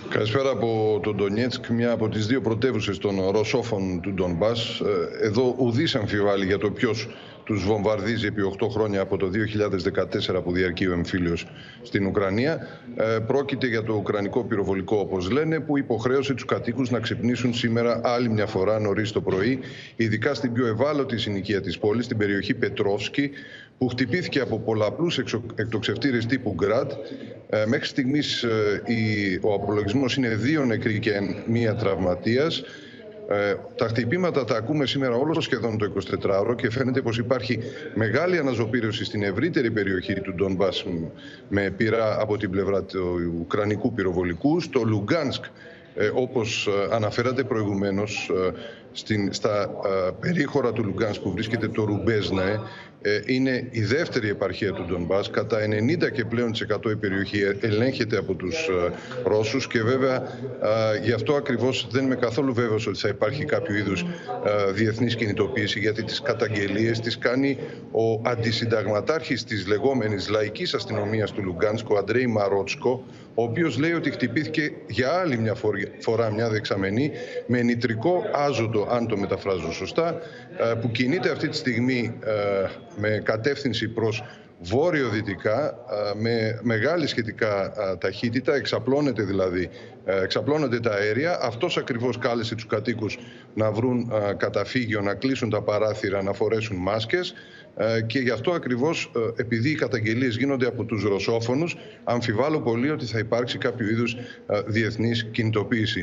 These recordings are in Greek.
Καλησπέρα από τον Ντονιέτσκ, μια από τις δύο πρωτεύουσες των Ρωσόφων του Ντονμπάς. Εδώ ουδής αμφιβάλλει για το ποιος τους βομβαρδίζει επί 8 χρόνια από το 2014 που διαρκεί ο εμφύλιος στην Ουκρανία. Πρόκειται για το ουκρανικό πυροβολικό, όπως λένε, που υποχρέωσε τους κατοίκους να ξυπνήσουν σήμερα άλλη μια φορά νωρίς το πρωί, ειδικά στην πιο ευάλωτη συνοικία της πόλης, στην περιοχή Πετρόφσκι, που χτυπήθηκε από πολλαπλούς εκτοξευτήρες τύπου Γκραντ. Μέχρι στιγμής ο απολογισμός είναι 2 νεκροί και 1 τραυματίας. Τα χτυπήματα τα ακούμε σήμερα όλο σχεδόν το 24ωρο και φαίνεται πως υπάρχει μεγάλη αναζωπήρωση στην ευρύτερη περιοχή του Ντονμπάς με πυρά από την πλευρά του ουκρανικού πυροβολικού. Στο Λουγκάνσκ, όπως αναφέρατε προηγουμένως, στα περίχωρα του Λουγκάνσκ που βρίσκεται το Ρουμπέζναε, είναι η δεύτερη επαρχία του Ντονμπάς. Κατά 90% και πλέον η περιοχή ελέγχεται από τους Ρώσους και βέβαια γι' αυτό ακριβώς δεν είμαι καθόλου βέβαιος ότι θα υπάρχει κάποιο είδους διεθνής κινητοποίηση, γιατί τις καταγγελίες τις κάνει ο αντισυνταγματάρχης της λεγόμενης λαϊκής αστυνομίας του Λουγκάνσκ, ο Αντρέι Μαρότσκο, ο οποίος λέει ότι χτυπήθηκε για άλλη μια φορά μια δεξαμενή με νητρικό άζωτο, αν το μεταφράζω σωστά, που κινείται αυτή τη στιγμή με κατεύθυνση προς βόρειο-δυτικά, με μεγάλη σχετικά ταχύτητα, εξαπλώνονται τα αέρια. Αυτός ακριβώς κάλεσε τους κατοίκους να βρουν καταφύγιο, να κλείσουν τα παράθυρα, να φορέσουν μάσκες και γι' αυτό ακριβώς, επειδή οι καταγγελίες γίνονται από τους ρωσόφωνους, αμφιβάλλω πολύ ότι θα υπάρξει κάποιο είδους διεθνής κινητοποίηση.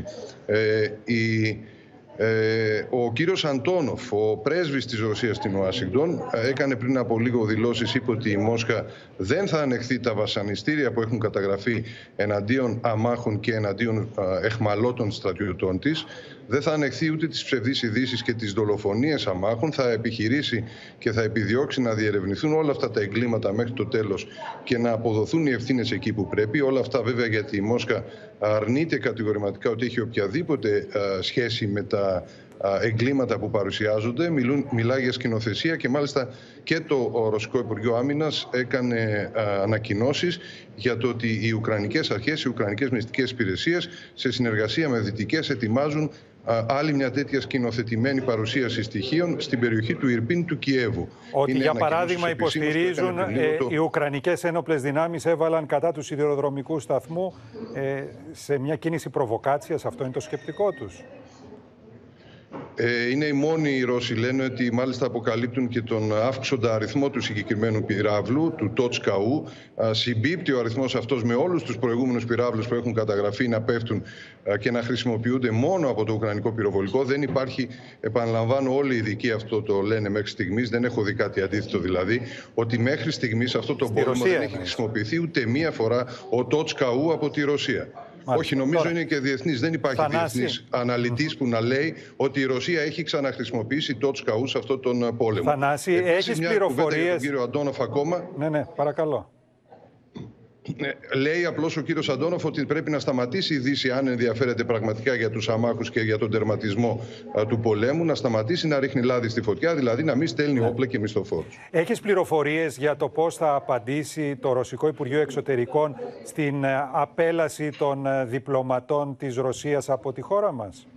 Ο κύριος Αντόνοφ, ο πρέσβης της Ρωσίας στην Ουάσιγκτον, έκανε πριν από λίγο δηλώσεις, είπε ότι η Μόσχα δεν θα ανεχθεί τα βασανιστήρια που έχουν καταγραφεί εναντίον αμάχων και εναντίον εχμαλώτων στρατιωτών της. Δεν θα ανεχθεί ούτε τις ψευδείς ειδήσεις και τις δολοφονίες αμάχων. Θα επιχειρήσει και θα επιδιώξει να διερευνηθούν όλα αυτά τα εγκλήματα μέχρι το τέλος και να αποδοθούν οι ευθύνες εκεί που πρέπει. Όλα αυτά βέβαια γιατί η Μόσχα αρνείται κατηγορηματικά ότι έχει οποιαδήποτε σχέση με τα εγκλήματα που παρουσιάζονται. Μιλάει για σκηνοθεσία και μάλιστα και το Ρωσικό Υπουργείο Άμυνας έκανε ανακοινώσεις για το ότι οι Ουκρανικές αρχές, οι Ουκρανικές μυστικές υπηρεσίες σε συνεργασία με δυτικές ετοιμάζουν άλλη μια τέτοια σκηνοθετημένη παρουσίαση στοιχείων στην περιοχή του Ιρπίν του Κιέβου. Ότι για παράδειγμα υποστηρίζουν οι Ουκρανικές ένοπλες δυνάμεις έβαλαν κατά του σιδηροδρομικού σταθμού σε μια κίνηση προβοκάτσιας. Αυτό είναι το σκεπτικό τους. Είναι οι μόνοι οι Ρώσοι, λένε, ότι μάλιστα αποκαλύπτουν και τον αύξοντα αριθμό του συγκεκριμένου πυράβλου, του Τότσκαου. Συμπίπτει ο αριθμός αυτός με όλους τους προηγούμενους πυράβλους που έχουν καταγραφεί να πέφτουν και να χρησιμοποιούνται μόνο από το ουκρανικό πυροβολικό. Δεν υπάρχει, επαναλαμβάνω, όλοι οι ειδικοί αυτό το λένε μέχρι στιγμής, δεν έχω δει κάτι αντίθετο δηλαδή, ότι μέχρι στιγμής αυτό το πόλεμο δεν έχει χρησιμοποιηθεί ούτε μία φορά ο Τότσκαου από τη Ρωσία. Όχι, νομίζω είναι και διεθνής. Δεν υπάρχει διεθνής αναλυτής που να λέει ότι η Ρωσία έχει ξαναχρησιμοποιήσει Τότσκαου σε αυτόν τον πόλεμο. Θανάση, έχεις πληροφορίες? Για τον κύριο Αντόνοφ ακόμα. Ναι, παρακαλώ. Λέει απλώς ο κύριος Αντόνοφ ότι πρέπει να σταματήσει η Δύση, αν ενδιαφέρεται πραγματικά για τους αμάχους και για τον τερματισμό του πολέμου, να σταματήσει να ριχνει λάδι στη φωτιά, δηλαδή να μην στέλνει όπλα και μισθοφόρους. Έχεις πληροφορίες για το πώς θα απαντήσει το Ρωσικό Υπουργείο Εξωτερικών στην απέλαση των διπλωματών της Ρωσίας από τη χώρα μας?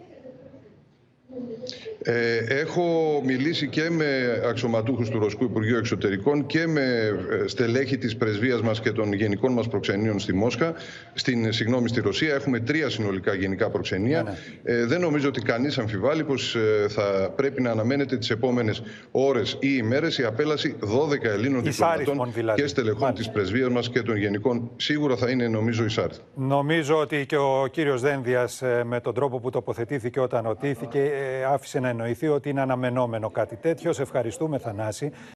Έχω μιλήσει και με αξιωματούχους του Ρωσικού Υπουργείου Εξωτερικών και με στελέχη της πρεσβείας μας και των γενικών μας προξενείων στη Μόσχα, στη Ρωσία. Έχουμε 3 συνολικά γενικά προξενία. Δεν νομίζω ότι κανείς αμφιβάλλει πως θα πρέπει να αναμένεται τις επόμενες ώρες ή ημέρες η απέλαση 12 Ελλήνων διπλωματών δηλαδή, και στελεχών της πρεσβείας μας και των γενικών. Σίγουρα θα είναι, νομίζω, εισάρτητα. Νομίζω ότι και ο κύριος Δένδιας, με τον τρόπο που τοποθετήθηκε όταν ρωτήθηκε, άφησε να εννοηθεί ότι είναι αναμενόμενο κάτι τέτοιο. Σε ευχαριστούμε, Θανάση.